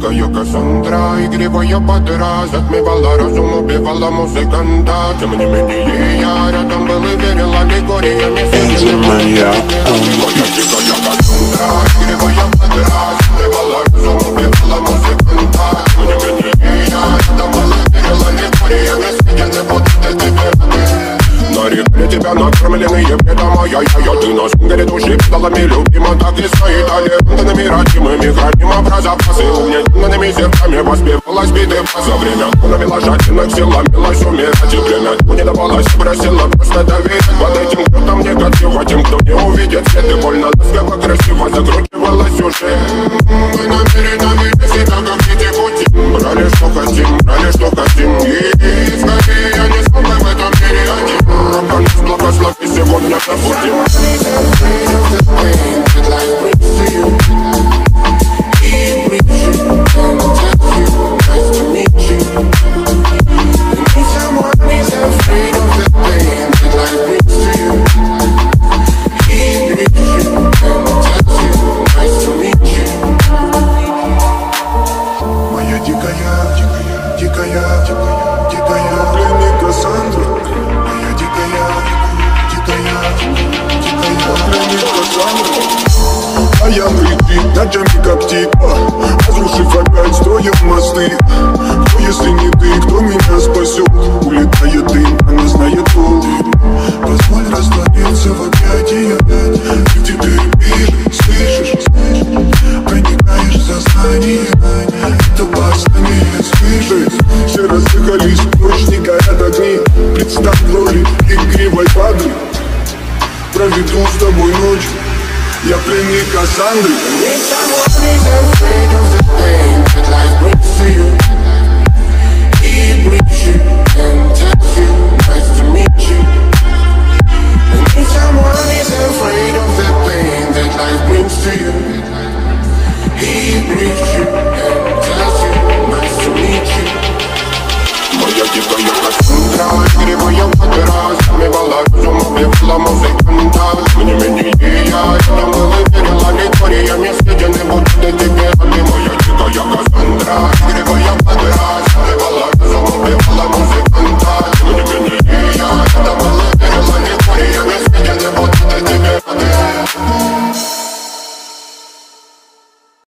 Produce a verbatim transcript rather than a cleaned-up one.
дикая Кассандра, игривая подра, затмевала разум, убивала музыканта. Тем не менее я рядом был и верил аллегориями. Моя дикая Кассандра, игривая подра, затмевала разум, убивала музыканта. Тем не менее я рядом был и верил аллегориями. Съедены будут эти веры. На реке тебя накормленные бредом, ай-яй-яй, ты на сунгере души педалами любима, так и стоит талентами родимыми, храним образопасы, угнетенными сердцами воспевалась биты за время. Навела жадных сил, ломилась умирать, и время не давалось, просила просто доверять под этим кто-то негатива, тем, кто не увидит свет, и больно ласково, красиво закручивалась уже. Мы намеренно вели себя, как дети пути, брали что хотим, брали что хотим, и скорее я не смог в этом мире один. Благослови сегодня забудем. Моя дикая, дикая, дикая, дикая, дикая пленник Кассандра. Моя дикая, дикая, дикая пленник Кассандра. А я притык, ночами коптит, разрушив опять строим мосты. Кто, если не ты, кто меня спасет? Улетает дым, она знает пол. Позволь раствориться в объятиях. Ты в тебе пишешь, слышишь, проникаешь в сознание. Это восстание, слышишь? Все разыхались, ночь не горят огни. Представь в роли игривой падры. Проведу с тобой ночь. Я пленник Кассандры.